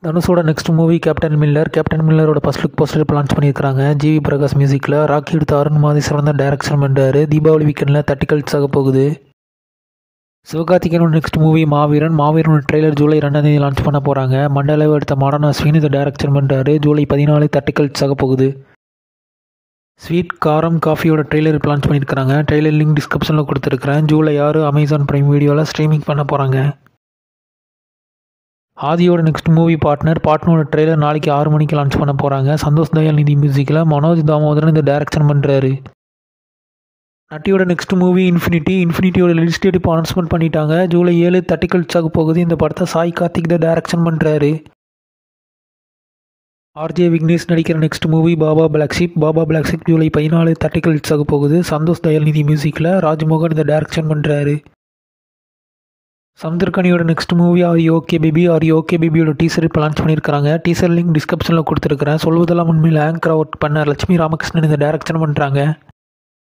தனுஷோட next movie Captain Miller. Captain மில்லரோட first look poster இப்போ லான்ச் பண்ணியிருக்காங்க. ஜிவி பிரகாஷ் மியூசிக்கில். ராக்கி எடுத்த அருண் மாதேஸ்வரன் தான் டைரக்ஷன் பண்ணுறாரு. தீபாவளி வீக்கெண்டில் 30 கல்ட்ஸ் ஆக போகுது. சிவகார்த்திகேயனோட நெக்ஸ்ட் மூவி மாவீரன். மாவீரனோட ட்ரெய்லர் ஜூலை 2 லான்ச் பண்ண போகிறாங்க. மண்டலாவை எடுத்த மாடர்ன் அஸ்வின் இதை டைரக்ஷன் பண்ணுறாரு. ஜூலை 14 30 கல்ட்ஸ் ஆக போகுது. ஸ்வீட் காரம் காஃபியோட ட்ரெய்லர் இப்போ லான்ச் பண்ணியிருக்காங்க. ட்ரெய்லர் லிங்க் டிஸ்கிரிப்ஷனில் கொடுத்துருக்குறேன். ஜூலை 6 அமேசான் பிரைம் வீடியோவில் ஸ்ட்ரீமிங் பண்ண போகிறாங்க. ஆதியோட நெக்ஸ்ட் மூவி பார்ட்னரோட ட்ரெய்லர் நாளைக்கு 6 மணிக்கு லான்ச் பண்ண போகிறாங்க. சந்தோஷ் தயாநிதி மியூசிக்கில். மனோஜ் தாமோதரன் இந்த டைரக்ஷன் பண்ணுறாரு. நட்டியோட நெக்ஸ்ட் மூவி இன்ஃபினிட்டியோட ரிலீஸ் டேட் இப்போ அனௌன்ஸ்மெண்ட் பண்ணிட்டாங்க. ஜூலை 7 30 கல்ட்ஸ் ஆக போகுது. இந்த படத்தை சாய் கார்த்திக் தான் டைரக்ஷன் பண்ணுறாரு. ஆர்ஜே விக்னேஷ் நடிக்கிற next movie baba black sheep July 14 30 கல்ட்ஸ் ஆக போகுது. சந்தோஷ் தயாநிதி மியூசிக்கில். ராஜ்மோகன் இந்த டைரக்ஷன் பண்ணுறாரு. சமுத்திரக்கனியோட நெக்ஸ்ட் மூவி ஆர் ஓகே பேபியோட டீசர் இப்போ லான்ச் பண்ணியிருக்காங்க. டீசர் லிங்க் டிஸ்கிரிப்ஷனில் கொடுத்துருக்குறேன். சொல்வதெல்லாம் உண்மையில் ஆங்கராக ஒர்க் பண்ண லட்சுமி ராமகிருஷ்ணன் இந்த டைரக்ஷன் பண்ணுறாங்க.